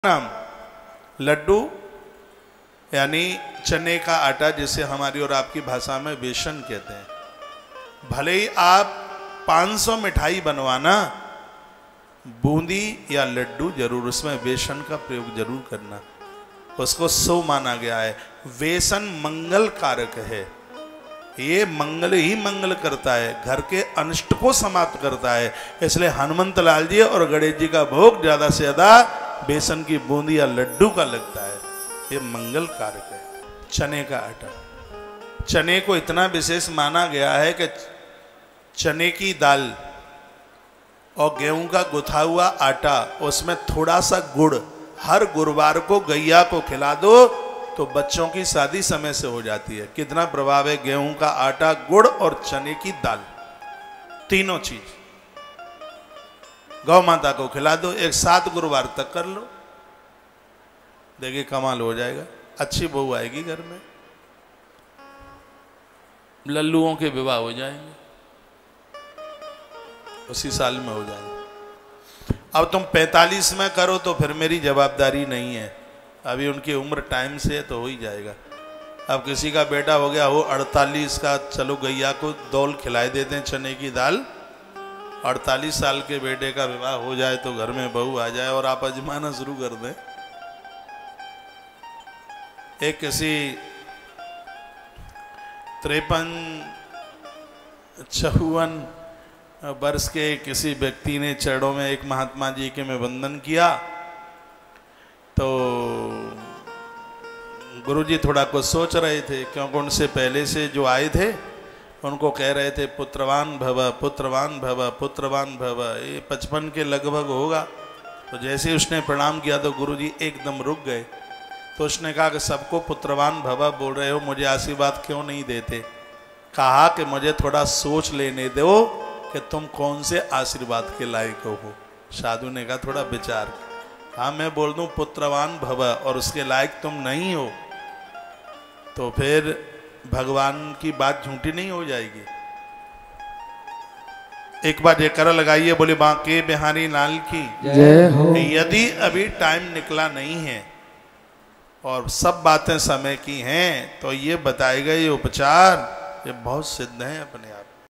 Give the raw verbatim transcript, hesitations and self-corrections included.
नाम लड्डू यानी चने का आटा, जिसे हमारी और आपकी भाषा में बेसन कहते हैं। भले ही आप पाँच सौ मिठाई बनवाना, बूंदी या लड्डू जरूर उसमें बेसन का प्रयोग जरूर करना, उसको शुभ माना गया है। बेसन मंगल कारक है, ये मंगल ही मंगल करता है, घर के अनिष्ट को समाप्त करता है। इसलिए हनुमंत लाल जी और गणेश जी का भोग ज्यादा से ज्यादा बेसन की बूंदी या लड्डू का लगता है, ये मंगल कारक है। चने का आटा, चने को इतना विशेष माना गया है कि चने की दाल और गेहूं का गुथा हुआ आटा, उसमें थोड़ा सा गुड़ हर गुरुवार को गैया को खिला दो तो बच्चों की शादी समय से हो जाती है। कितना प्रभाव है गेहूं का आटा, गुड़ और चने की दाल, तीनों चीज गौ माता को खिला दो, एक सात गुरुवार तक कर लो, देखिए कमाल हो जाएगा। अच्छी बहू आएगी घर में, लल्लुओं के विवाह हो जाएंगे, उसी साल में हो जाएंगे। अब तुम पैंतालीस में करो तो फिर मेरी जवाबदारी नहीं है, अभी उनकी उम्र टाइम से है तो हो ही जाएगा। अब किसी का बेटा हो गया हो अड़तालीस का, चलो गैया को दौल खिलाए देते हैं चने की दाल, अड़तालीस साल के बेटे का विवाह हो जाए तो घर में बहू आ जाए और आप अजमाना शुरू कर दें। एक किसी तिरपन चौवन वर्ष के किसी व्यक्ति ने चरणों में एक महात्मा जी के में वंदन किया, तो गुरुजी थोड़ा कुछ सोच रहे थे, क्योंकि उनसे पहले से जो आए थे उनको कह रहे थे पुत्रवान भव पुत्रवान भव पुत्रवान भव, ये पचपन के लगभग होगा। तो जैसे ही उसने प्रणाम किया तो गुरुजी एकदम रुक गए। तो उसने कहा कि सबको पुत्रवान भव बोल रहे हो, मुझे आशीर्वाद क्यों नहीं देते? कहा कि मुझे थोड़ा सोच लेने दो कि तुम कौन से आशीर्वाद के लायक हो। साधु ने कहा थोड़ा विचार, हाँ मैं बोल दूं पुत्रवान भव और उसके लायक तुम नहीं हो तो फिर भगवान की बात झूठी नहीं हो जाएगी। एक बार जयकारा लगाइए, बोले बांके बिहारी लाल की जय हो। यदि अभी टाइम निकला नहीं है और सब बातें समय की हैं तो ये बताए गए उपचार ये बहुत सिद्ध हैं अपने आप।